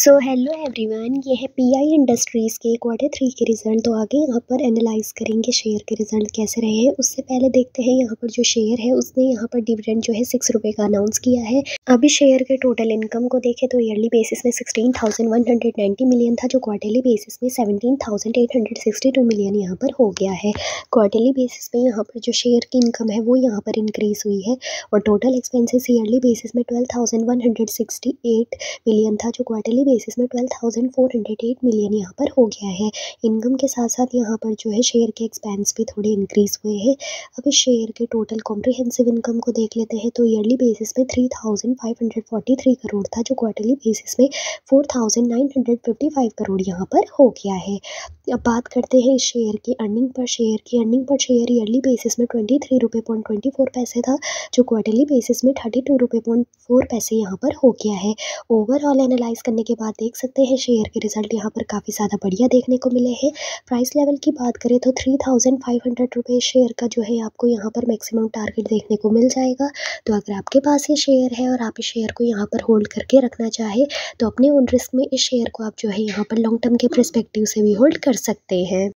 So hello everyone, ये है pi industries के क्वार्टर 3 के रिज़ल्ट। तो आगे यहाँ पर एनालाइज करेंगे शेयर के रिज़ल्ट कैसे रहे हैं। उससे पहले देखते हैं यहाँ पर जो शेयर है उसने यहाँ पर डिविडेंड जो है 6 रुपये का अनाउंस किया है। अभी शेयर के टोटल इनकम को देखें तो ईयरली बेसिस में 16,190 मिलियन था, जो क्वार्टरली बेसिस में 17,862 मिलियन यहाँ पर हो गया है। क्वार्टरली बेसिस में यहाँ पर जो शेयर की इनकम है वो यहाँ पर इंक्रीज़ हुई है और टोटल एक्सपेंसेस ईयरली बेसिस में 12,168 मिलियन था, जो क्वार्टरली बेसिस में 12,408 मिलियन यहाँ पर हो गया है। इनकम के साथ साथ यहाँ पर जो है शेयर के एक्सपेंस भी थोड़े इंक्रीज़ हुए हैं। अभी शेयर के टोटल कॉम्प्रिहेंसिव इनकम को देख लेते हैं तो ईयरली बेसिस में 3,543 करोड़ था, जो क्वार्टरली बेसिस में 4,955 करोड़ यहाँ पर हो गया है। अब बात करते हैं इस शेयर की अर्निंग पर शेयर की। Earning per share yearly basis में 23 रुपये पॉइंट 24 पैसे था, जो क्वार्टरली बेसिस में 32 रुपये पॉइंट 4 पैसे यहाँ पर हो गया है। ओवरऑल एनालाइज करने के बाद देख सकते हैं शेयर के रिजल्ट यहाँ पर काफ़ी ज़्यादा बढ़िया देखने को मिले हैं। प्राइस लेवल की बात करें तो 3,500 रुपये शेयर का जो है आपको यहाँ पर मैक्सिमम टारगेट देखने को मिल जाएगा। तो अगर आपके पास ये शेयर है और आप इस शेयर को यहाँ पर होल्ड करके रखना चाहे तो अपने ओन रिस्क में इस शेयर को आप जो है यहाँ पर लॉन्ग टर्म के पर्सपेक्टिव से भी होल्ड कर सकते हैं।